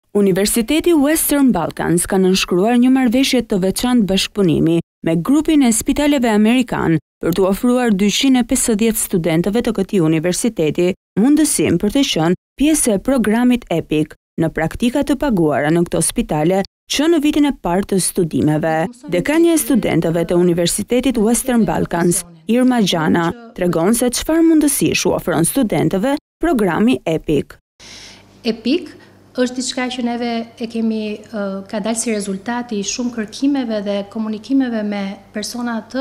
Universiteti Western Balkans ka nënshkruar një marrëveshje të veçantë bashkëpunimi me grupin e spitaleve amerikan për t'u ofruar 250 studentëve të këtij universiteti mundësinë për të qenë pjesë e programit EPIC në praktika të paguara në këto spitale që në vitin e parë të studimeve. Dekania e studentëve të Universitetit Western Balkans, Irma Gjana, tregon se çfarë mundësish u ofron studentëve programi EPIC. EPIC është diçka që neve e kemi ka dalë si rezultati shumë kërkimeve dhe komunikimeve me persona të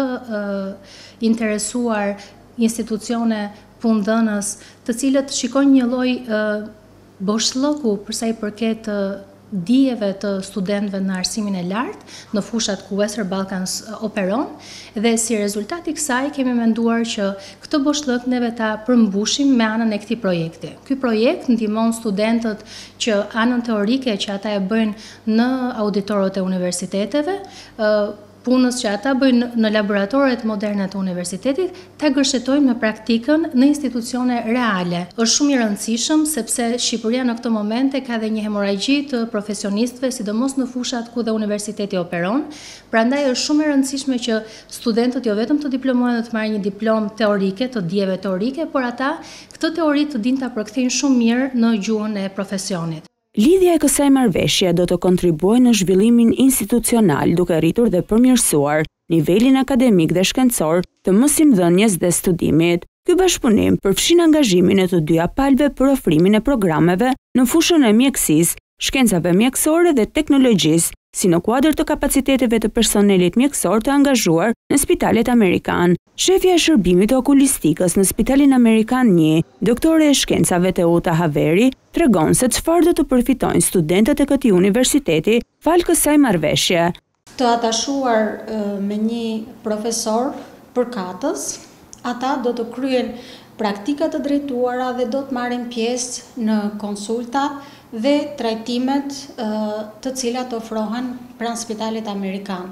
interesuar, institucione, punëdhënës, të cilët shikojnë një lloj boshllëku për sa i përket dijeve të studentëve në arsimin e lartë në fushat ku Western Balkans operon, dhe si rezultat i kësaj kemi menduar që këtë boshllëk neve ta përmbushim me anën e këtij projekti. Ky projekt ndihmon studentët që anën teorike që ata e bëjnë në auditorët e universiteteve, punës që ata bëjnë në laboratoret moderne të universitetit, ta gërshetojnë me praktikën në institucione reale. Është shumë i rëndësishëm sepse Shqipëria në këtë momente ka dhe një hemoragji të profesionistëve, sidomos në fushat ku dhe universiteti operon. Prandaj është shumë e rëndësishme që studentët jo vetëm të diplomohen dhe të marrin një diplomë teorike, të dijeve teorike, por ata këtë teori të dinë ta përkthejnë shumë mirë në gjuhën e profesionit. Lidhja e kësaj marrëveshje do të kontribuojë në zhvillimin institucional duke rritur dhe përmirësuar nivelin akademik dhe shkencor të mësimdhënies dhe studimit. Ky bashkëpunim përfshin angazhimin e të dyja palëve për ofrimin e programeve në fushën e mjekësisë, shkencave mjekësore dhe teknologjisë, si në kuadër të kapaciteteve të personelit mjekësor të angazhuar në spitalet amerikan. Shefja e shërbimit të okulistikës në Spitalin Amerikan 1, doktore e shkencave Teuta Haveri, tregon se çfarë do të përfitojnë studentët e këtij universiteti fal kësaj marrëveshje. Të atashuar me një profesor përkatës, ata do të kryen praktika të drejtuara dhe do të marrin pjesë në konsulta dhe trajtimet të cilat ofrohen pranë Spitalit Amerikan.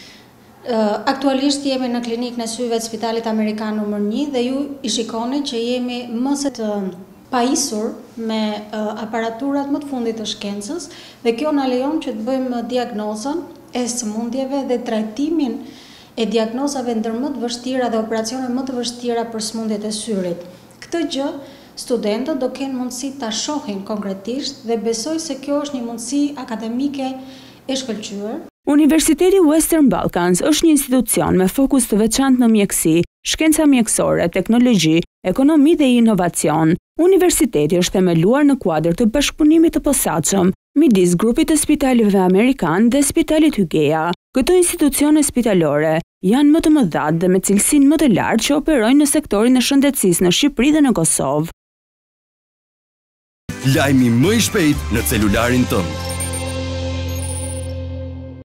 Aktualisht jemi në klinikën e syve të Spitalit Amerikan nr. 1 dhe ju i shikoni që jemi më së të pajisur me aparaturat më të fundit të shkencës dhe kjo na lejon që të bëjmë diagnozën e sëmundjeve dhe trajtimin e diagnozave ndër më të vështira dhe operacione më të vështira për sëmundjet e syrit. Këtë gjë studentët do kenë mundësi ta shohin konkretisht dhe besoj se kjo është një mundësi akademike e shkëlqyer. Universiteti Western Balkans është një institucion me fokus të veçantë në mjekësi, shkenca mjekësore, teknologji, ekonomi dhe inovacion. Universiteti është themeluar në kuadër të bashkëpunimit të posaçëm midis grupit të spitaleve amerikan dhe Spitalit Hygeia. Këto institucione spitalore janë më të mëdha dhe me cilësinë më të lartë që operojnë në sektorin e shëndetësisë në Shqipëri dhe në Kosovë. Lajmi më i shpejt në celularin tënd.